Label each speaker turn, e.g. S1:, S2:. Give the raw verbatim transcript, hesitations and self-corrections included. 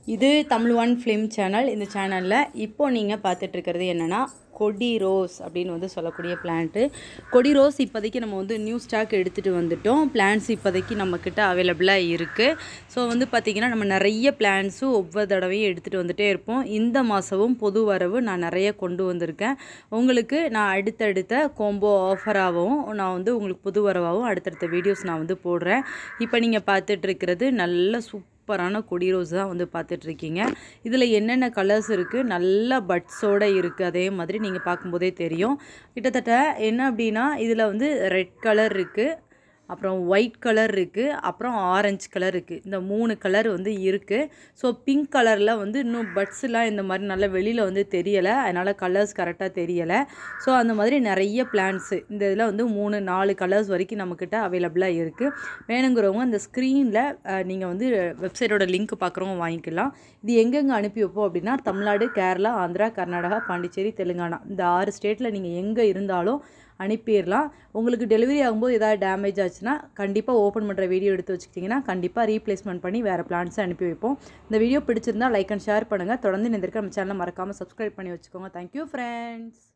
S1: இது Tamil one film channel. இந்த சேனலில் இப்போ நீங்கள் பார்த்துட்டு இருக்கிறது என்னென்னா கொடி ரோஸ் அப்படின்னு வந்து சொல்லக்கூடிய பிளான்ட்டு. கொடி ரோஸ் இப்போதைக்கு நம்ம வந்து நியூ ஸ்டாக் எடுத்துகிட்டு வந்துட்டோம். பிளான்ஸ் இப்போதைக்கு நம்மக்கிட்ட அவைலபிளாக இருக்குது. ஸோ வந்து பார்த்திங்கன்னா நம்ம நிறைய பிளான்ஸும் ஒவ்வொரு தடவையும் எடுத்துகிட்டு வந்துகிட்டே இருப்போம். இந்த மாதமும் பொது வரவு நான் நிறைய கொண்டு வந்திருக்கேன். உங்களுக்கு நான் அடுத்தடுத்த கோம்போ ஆஃபராகவும் நான் வந்து உங்களுக்கு புது வரவாகவும் அடுத்தடுத்த வீடியோஸ் நான் வந்து போடுறேன். இப்போ நீங்கள் பார்த்துட்டு இருக்கிறது நல்ல சூப் சூப்பரான கொடி ரோஸ் தான் வந்து பார்த்துட்ருக்கீங்க. இதில் என்னென்ன கலர்ஸ் இருக்குது, நல்ல பட்ஸோடு இருக்குது. அதே மாதிரி நீங்கள் பார்க்கும்போதே தெரியும். கிட்டத்தட்ட என்ன அப்படின்னா இதில் வந்து ரெட் கலர் இருக்குது, அப்புறம் ஒயிட் கலர் இருக்குது, அப்புறம் ஆரஞ்சு கலர் இருக்குது. இந்த மூணு கலர் வந்து இருக்குது. ஸோ பிங்க் கலரில் வந்து இன்னும் பட்ஸ்லாம் இந்த மாதிரி நல்லா வெளியில் வந்து தெரியலை, அதனால் கலர்ஸ் கரெக்டாக தெரியலை. ஸோ அந்த மாதிரி நிறைய பிளான்ஸு இந்த இதில் வந்து மூணு நாலு கலர்ஸ் வரைக்கும் நம்மக்கிட்ட அவைலபிளாக இருக்குது. வேணுங்கிறவங்க அந்த ஸ்க்ரீனில் நீங்கள் வந்து வெப்சைட்டோட லிங்க் பார்க்குறவங்க வாங்கிக்கலாம். இது எங்கெங்கே அனுப்பி வைப்போம் அப்படின்னா தமிழ்நாடு, கேரளா, ஆந்திரா, கர்நாடகா, பாண்டிச்சேரி, தெலுங்கானா இந்த ஆறு ஸ்டேட்டில் நீங்கள் எங்கே இருந்தாலும் அனுப்பிடலாம். உங்களுக்கு டெலிவரி ஆகும்போது ஏதாவது டேமேஜ் ஆச்சுன்னா கண்டிப்பாக ஓப்பன் பண்ணுற வீடியோ எடுத்து வச்சுக்கிட்டிங்கன்னா கண்டிப்பாக ரீப்ளேஸ்மெண்ட் பண்ணி வேறு பிளான்ஸை அனுப்பி வைப்போம். இந்த வீடியோ பிடிச்சிருந்தால் லைக் அண்ட் ஷேர் பண்ணுங்கள். தொடர்ந்து இந்த இருக்க நம்ம சேனலை மறக்காமல் சப்ஸ்கிரைப் பண்ணி வச்சுக்கோங்க. Thank you friends.